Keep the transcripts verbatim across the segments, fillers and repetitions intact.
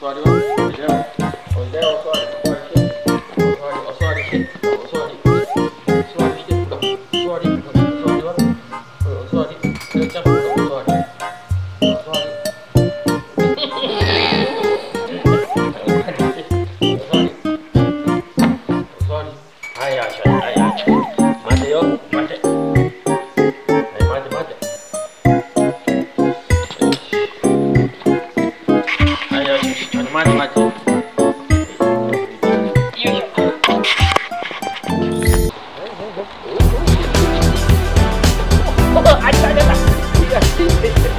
座りは。おいでよ。おいでよ、お座り。お座り。お座りして。お座り。座りして。座り。座りは。お座り。レオちゃん、お座り。お座り。はい、よし、はい、よし。待てよ、待て。はい、待て、待て。はい、よし、ちょっと待て、待て。よいしょ。あ、来た、来た。いや、ついてきて。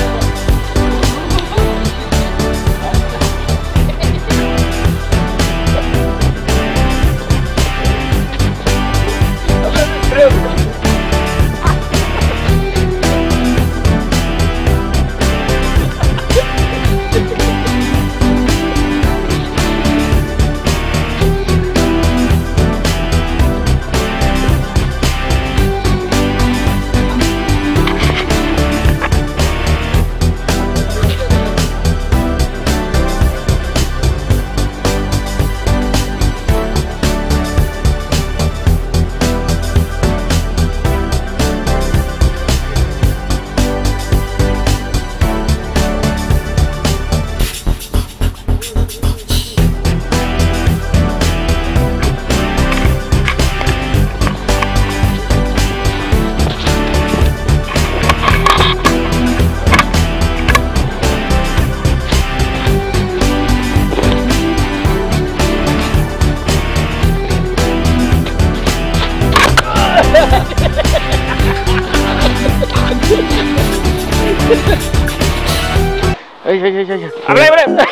よいしょよいしょよいしょ。危ない危ない。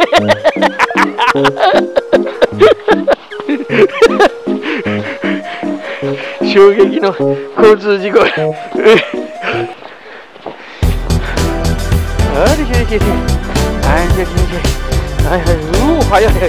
衝撃の交通事故。あれしょよしよし。はいよしよし。はいはい。うお早い早い。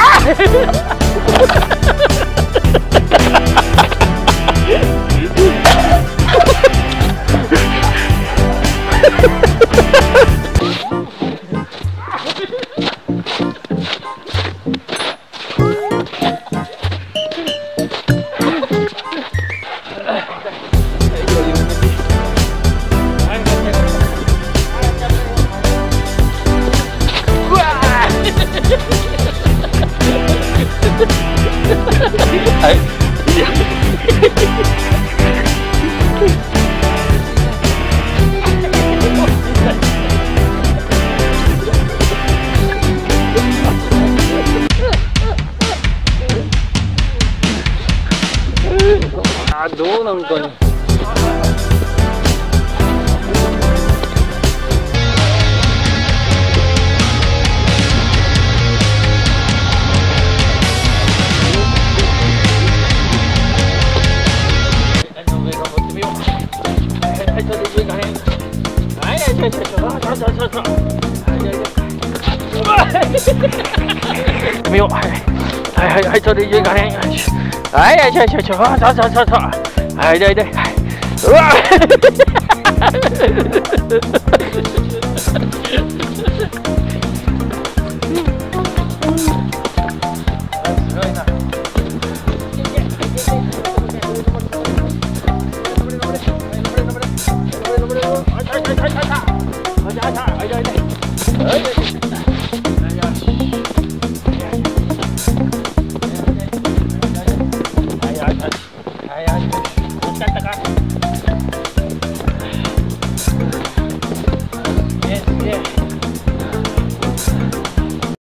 あ、どうなんかね。没有，哎，哎哎哎，这里一个人，哎呀，去去去，啊，走走走走，哎对对，哇，哎哎哎哎哎哎哎哎哎哎哎